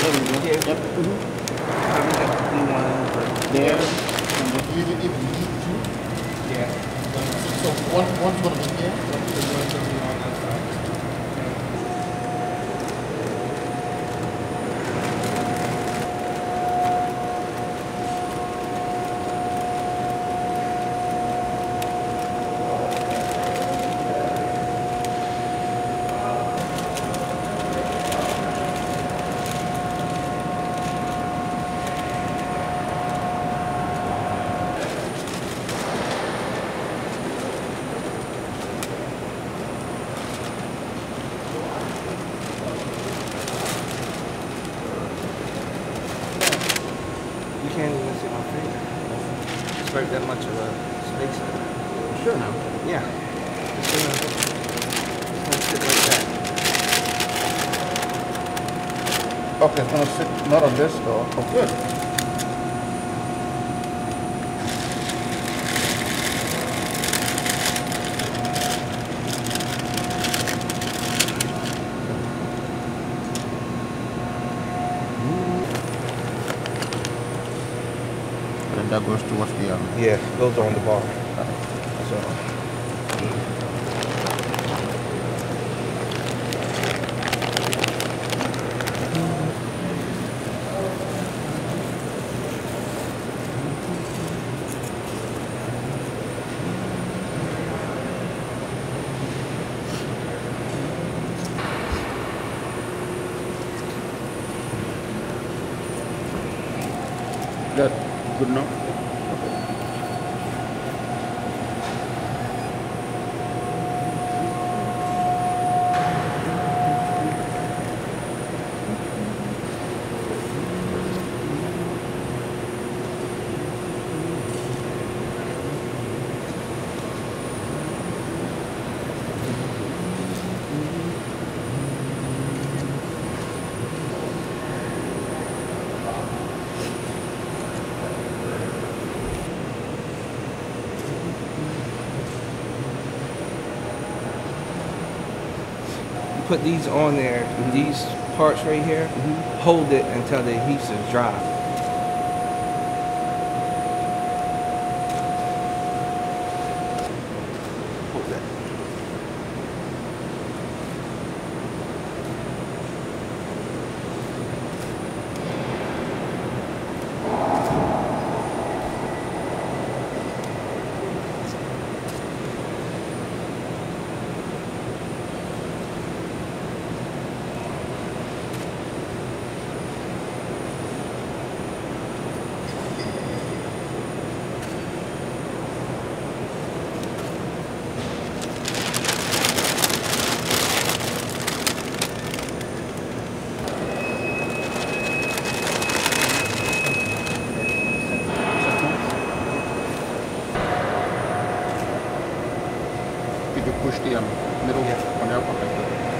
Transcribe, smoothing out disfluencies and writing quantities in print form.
here? Yep. Probably got the blue ones There. and And if you need to. yeah. So one's going to be here. The one's going to be on that side. You can't even see my finger. It's like that much of a space. Sure now. Yeah. It's gonna sit like that. Okay, it's going to sit not on this though. Oh, good. And that goes towards the Yeah, those are on the bar. So that good enough? put these on there, these parts right here, hold it until the adhesive's dry. Hold that. Did you push the middle Yeah. on the upper?